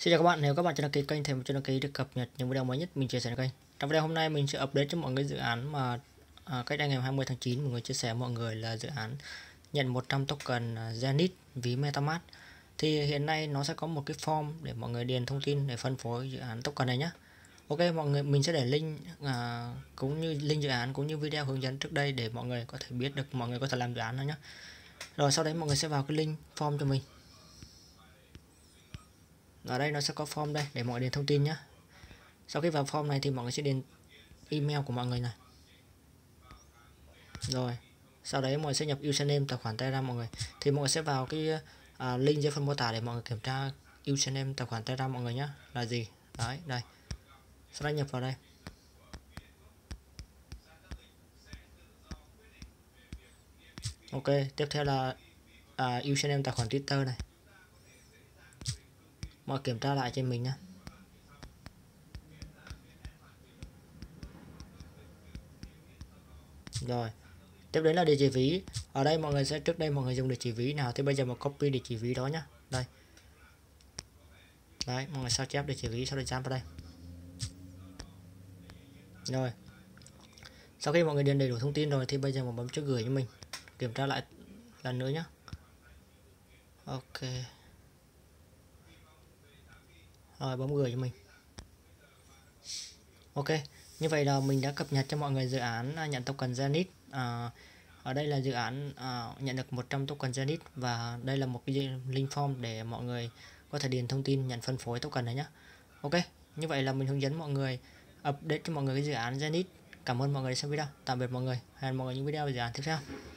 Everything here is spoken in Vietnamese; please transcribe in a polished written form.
Xin chào các bạn, nếu các bạn chưa đăng ký kênh thì mình chưa đăng ký được cập nhật những video mới nhất mình chia sẻ trên kênh. Trong video hôm nay mình sẽ update cho mọi người dự án mà cách đây ngày 20 tháng 9 mọi người chia sẻ mọi người là dự án nhận 100 token Zenith ví MetaMask. Thì hiện nay nó sẽ có một cái form để mọi người điền thông tin để phân phối dự án token này nhé. Ok, mọi người mình sẽ để link cũng như link dự án cũng như video hướng dẫn trước đây để mọi người có thể biết được mọi người có thể làm dự án nữa nhé. Rồi sau đấy mọi người sẽ vào cái link form cho mình. Ở đây nó sẽ có form đây để mọi người điền thông tin nhé. Sau khi vào form này thì mọi người sẽ điền email của mọi người này. Rồi sau đấy mọi người sẽ nhập username tài khoản Telegram mọi người. Thì mọi người sẽ vào cái link dưới phần mô tả để mọi người kiểm tra username tài khoản Telegram mọi người nhé là gì. Đấy đây. Sau đó nhập vào đây. Ok, tiếp theo là username tài khoản Twitter này. Mọi người kiểm tra lại trên mình nhé. Rồi tiếp đến là địa chỉ ví. Ở đây mọi người sẽ trước đây mọi người dùng địa chỉ ví nào thì bây giờ mà copy địa chỉ ví đó nhá. Đây. Đấy, mọi người sao chép địa chỉ ví sau đó dán vào đây. Rồi. Sau khi mọi người điền đầy đủ thông tin rồi thì bây giờ một bấm chữ gửi cho mình. Kiểm tra lại lần nữa nhé. Ok. Rồi bấm gửi cho mình. Ok. Như vậy là mình đã cập nhật cho mọi người dự án nhận token Zenith. Ở đây là dự án nhận được 100 token Zenith và đây là một cái link form để mọi người có thể điền thông tin nhận phân phối token này nhé. Ok. Như vậy là mình hướng dẫn mọi người update cho mọi người cái dự án Zenith. Cảm ơn mọi người đã xem video. Tạm biệt mọi người. Hẹn mọi người những video về dự án tiếp theo.